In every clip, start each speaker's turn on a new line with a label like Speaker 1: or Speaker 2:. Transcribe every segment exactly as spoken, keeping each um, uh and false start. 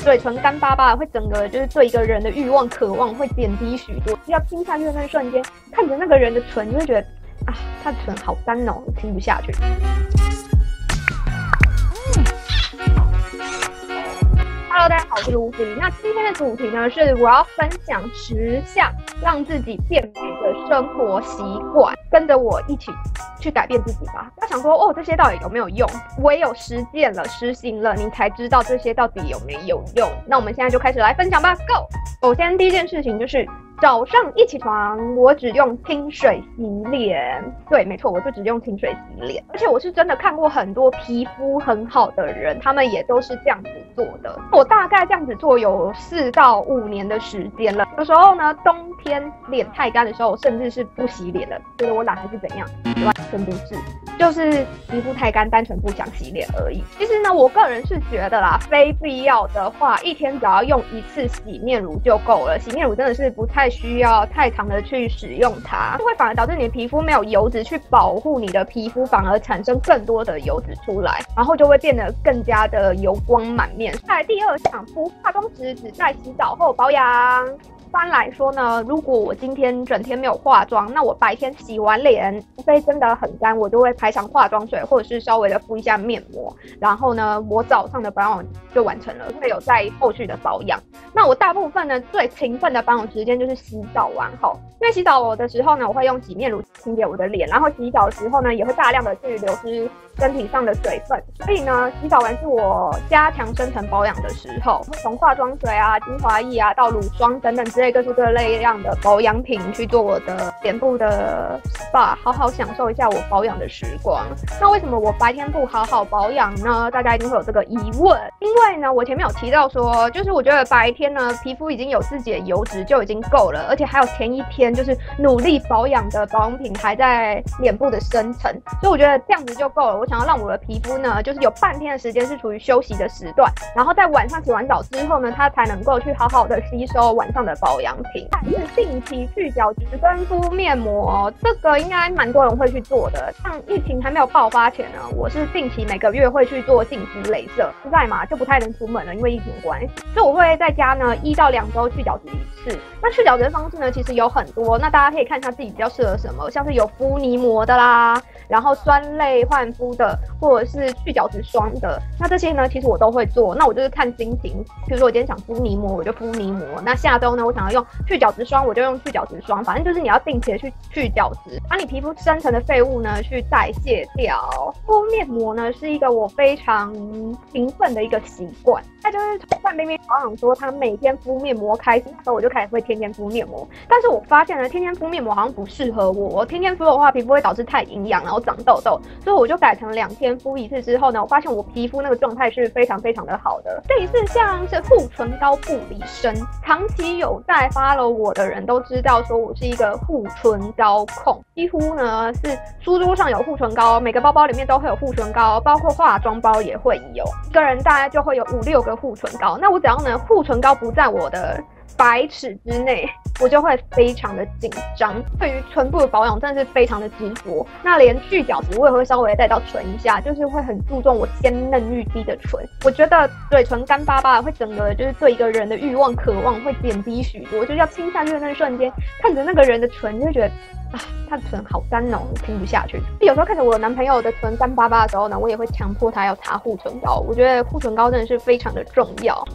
Speaker 1: 嘴唇干巴巴的，会整个就是对一个人的欲望、渴望会减低许多。要亲下去的那一瞬间，看着那个人的唇，你会觉得啊，他的唇好干哦，你亲不下去。Hello， 大家好，我是卢比。那今天的主题呢，是我要分享十项让自己变美的生活习惯，跟着我一起去改变自己吧。要想说，哦，这些到底有没有用？唯有实践了、实行了，你才知道这些到底有没有用。那我们现在就开始来分享吧 ，Go！ 首先第一件事情就是早上一起床，我只用清水洗脸。对，没错，我就只用清水洗脸。而且我是真的看过很多皮肤很好的人，他们也都是这样子做的。我大概这样子做有四到五年的时间了。有时候呢，冬天脸太干的时候，我甚至是不洗脸的，觉得我懒还是怎样，完全不是，就是皮肤太干，单纯不想洗脸而已。其实呢，我个人是觉得啦，非必要的话，一天只要用一次洗面乳就够了。洗面乳真的是不太需要太长的去使用它，会反而导致你的皮肤没有油脂去保护你的皮肤，反而产生更多的油脂出来，然后就会变得更加的油光满面。再来第二项，敷化妆时只在洗澡后保养。一般来说呢，如果我今天整天没有化妆，那我白天洗完脸，除非真的很干，我就会拍上化妆水，或者是稍微的敷一下面膜，然后呢，我早上的保养就完成了，会有在后续的保养。那我大部分呢，最勤奋的保养时间就是洗澡完后，因为洗澡的时候呢，我会用洗面乳清洁我的脸，然后洗澡的时候呢，也会大量的去流失身体上的水分，所以呢，洗澡完是我加强深层保养的时候，会从化妆水啊、精华液啊到乳霜等等之类各式各类样的保养品去做我的脸部的 S P A， 好好享受一下我保养的时光。那为什么我白天不好好保养呢？大家一定会有这个疑问，因为呢，我前面有提到说，就是我觉得白天呢，皮肤已经有自己的油脂就已经够了，而且还有前一天就是努力保养的保养品还在脸部的深层，所以我觉得这样子就够了。我想要让我的皮肤呢，就是有半天的时间是处于休息的时段，然后在晚上洗完澡之后呢，它才能够去好好的吸收晚上的保养品。但是定期去角质跟敷面膜，这个应该蛮多人会去做的。像疫情还没有爆发前呢，我是定期每个月会去做净肤雷射。现在嘛，就不太能出门了，因为疫情关系，所以我会在家呢一到两周去角质一次。那去角质的方式呢，其实有很多，那大家可以看一下自己比较适合什么，像是有敷泥膜的啦，然后酸类焕肤的，或者是去角质霜的，那这些呢，其实我都会做。那我就是看心情，比如说我今天想敷泥膜，我就敷泥膜。那下周呢，我想要用去角质霜，我就用去角质霜。反正就是你要定期的去去角质，把你皮肤深层的废物呢去代谢掉。敷面膜呢是一个我非常勤奋的一个习惯。那就是范冰冰好像说她每天敷面膜开始，那时候我就开始会天天敷面膜。但是我发现呢，天天敷面膜好像不适合我。我天天敷的话，皮肤会导致太营养，然后长痘痘，所以我就改成两天敷一次之后呢，我发现我皮肤那个状态是非常非常的好的。第四项是护唇膏不离身，长期有在 follow 我的人都知道说我是一个护唇膏控，几乎呢是书桌上有护唇膏，每个包包里面都会有护唇膏，包括化妆包也会有，一个人大概就会有五六个护唇膏。那我只要呢护唇膏不在我的百尺之内，我就会非常的紧张。对于唇部的保养真的是非常的执着，那连去角质我也会稍微带到唇一下，就是会很注重我鲜嫩欲滴的唇。我觉得嘴唇干巴巴的会整个就是对一个人的欲望渴望会减低许多，就是要亲下去的那一瞬间，看着那个人的唇就会觉得啊，他的唇好干哦，亲不下去。有时候看着我男朋友的唇干巴巴的时候呢，我也会强迫他要擦护唇膏。我觉得护唇膏真的是非常的重要。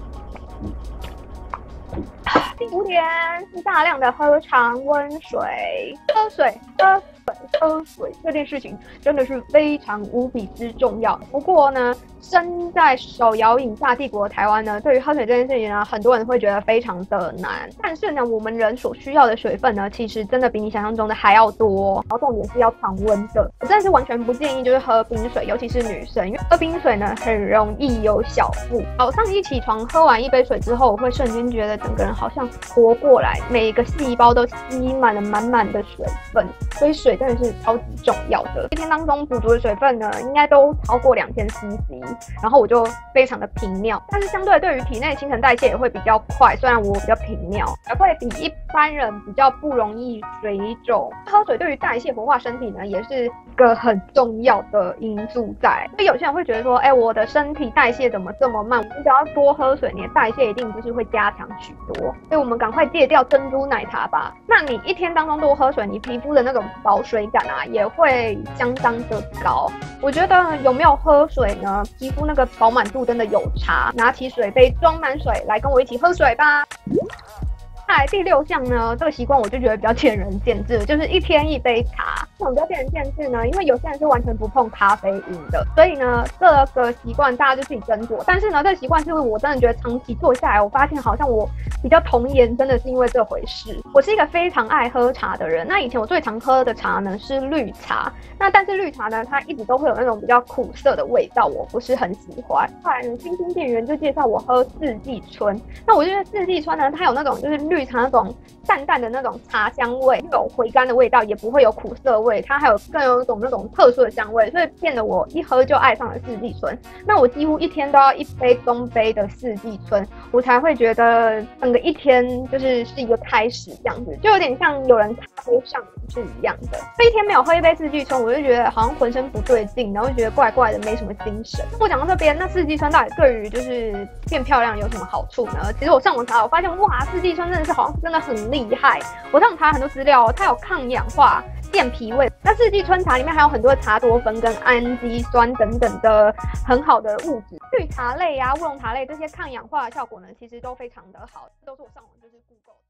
Speaker 1: 第五点是大量的喝常温水，喝水，喝水，喝水这件事情真的是非常无比之重要。不过呢，身在手摇饮大帝国的台湾呢，对于喝水这件事情呢，很多人会觉得非常的难。但是呢，我们人所需要的水分呢，其实真的比你想象中的还要多。然后重点是要常温的，我真的是完全不建议就是喝冰水，尤其是女生，因为喝冰水呢很容易有小腹。早上一起床喝完一杯水之后，我会瞬间觉得整个人好像活过来，每一个细胞都吸满了满满的水分，所以水真的是超级重要的。一天当中补足的水分呢，应该都超过两千 C C， 然后我就非常的频尿，但是相对对于体内新陈代谢也会比较快，虽然我比较频尿，还会比一般人比较不容易水肿。喝水对于代谢活化身体呢，也是一个很重要的因素在。所以有些人会觉得说，哎，我的身体代谢怎么这么慢？你只要多喝水，你的代谢一定就是会加强许多。所以我们赶快戒掉珍珠奶茶吧。那你一天当中多喝水，你皮肤的那种保水感啊，也会相当的高。我觉得有没有喝水呢？皮肤那个饱满度真的有差。拿起水杯装满水，来跟我一起喝水吧。再来第六项呢，这个习惯我就觉得比较见仁见智，就是一天一杯茶。为什么比较见仁见智呢？因为有些人是完全不碰咖啡因的，所以呢，这个习惯大家就自己斟酌。但是呢，这个习惯是我真的觉得长期做下来，我发现好像我比较童颜，真的是因为这回事。我是一个非常爱喝茶的人，那以前我最常喝的茶呢是绿茶，那但是绿茶呢，它一直都会有那种比较苦涩的味道，我不是很喜欢。后来呢，星星店员就介绍我喝四季春，那我觉得四季春呢，它有那种就是绿茶那种淡淡的那种茶香味，有回甘的味道，也不会有苦涩味，它还有更有一种那种特殊的香味，所以变得我一喝就爱上了四季春。那我几乎一天都要一杯中杯的四季春，我才会觉得整个一天就是是一个开始这样子，就有点像有人咖啡上瘾是一样的。这一天没有喝一杯四季春，我就觉得好像浑身不对劲，然后就觉得怪怪的，没什么精神。我讲到这边，那四季春到底对于就是变漂亮有什么好处呢？其实我上网查，我发现哇，四季春真的是好像真的很厉害。我上网查很多资料，它有抗氧化、健脾胃。那四季春茶里面还有很多的茶多酚跟氨基酸等等的很好的物质。绿茶类啊、乌龙茶类这些抗氧化的效果呢，其实都非常的好，都是我上网就是 Google。